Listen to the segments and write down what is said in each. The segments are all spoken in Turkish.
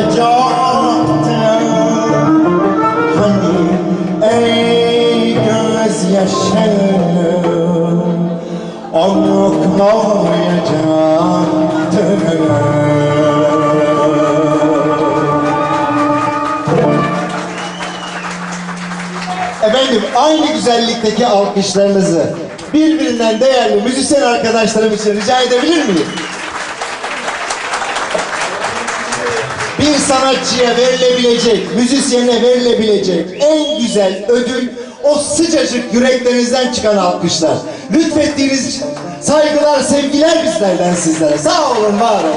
olacaktım. Hani ey gözyaşım, unutmayacaktım. Efendim, aynı güzellikteki alkışlarınızı birbirinden değerli müzisyen arkadaşlarım için rica edebilir miyim? Bir sanatçıya verilebilecek, müzisyene verilebilecek en güzel ödül o sıcacık yüreklerinizden çıkan alkışlar. Lütfettiğiniz için saygılar, sevgiler bizlerden sizlere. Sağ olun, var olun.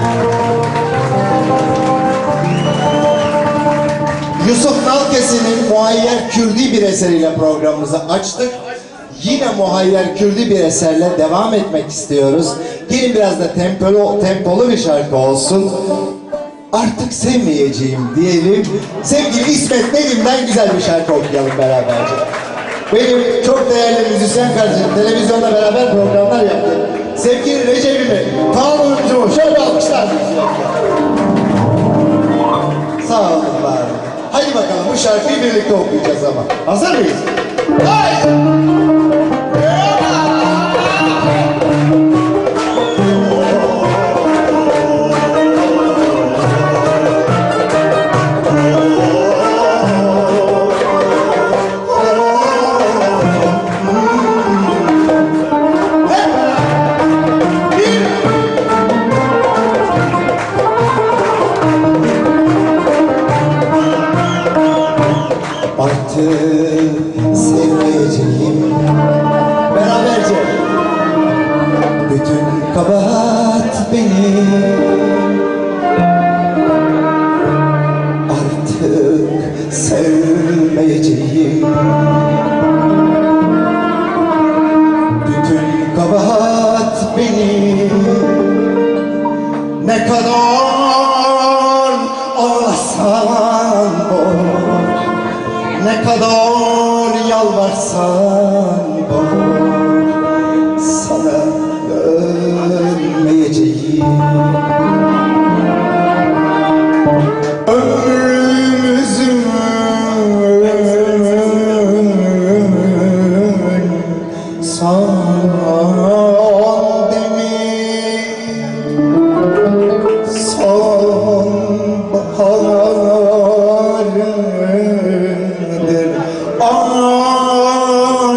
Yusuf Nalkesi'nin Muayyer Kürdi bir eseriyle programımızı açtık. Yine Muayyer Kürdi bir eserle devam etmek istiyoruz. Gelin biraz da tempolu bir şarkı olsun. Artık sevmeyeceğim diyelim. Sevgili İsmet Nedim'den güzel bir şarkı okuyalım beraberce. Benim çok değerli müzisyen kardeşim, televizyonda beraber programlar yaptık. Sevgili Recep'imi, Kanuncumu şöyle alkışlar. Sağ olun, var olun. Hadi bakalım, bu şarkıyı birlikte okuyacağız ama. Hazır mıyız? Haydi! Sevmeyeceğim beraberce. Bütün kabahat benim. Artık sevmeyeceğim. Bütün kabahat benim. Ne kadar ağlasan boş, ne kadar yalvarsan boş, sana dönmeyeceğim. Ömrümüzün son demi, son baharıdır.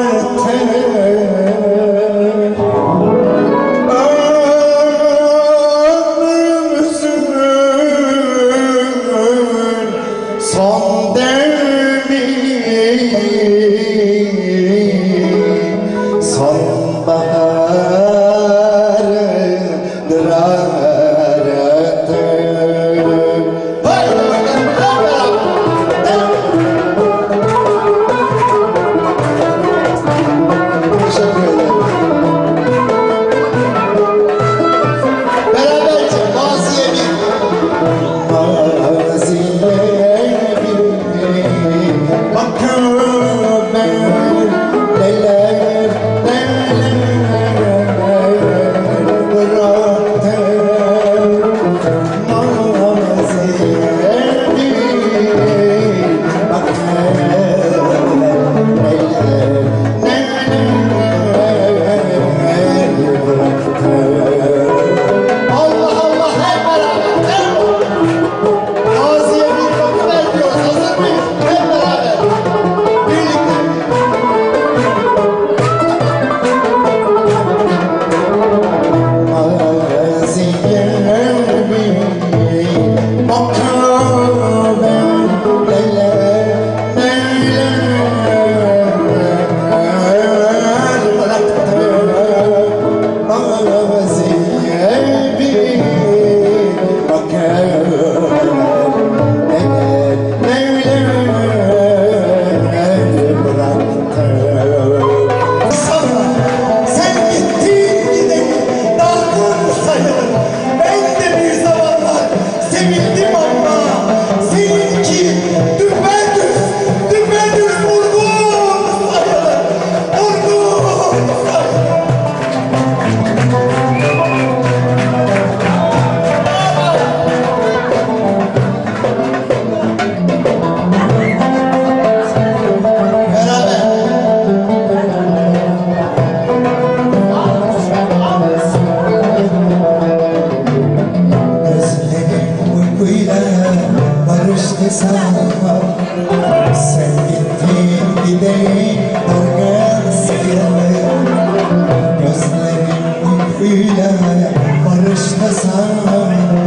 söyle barışta sana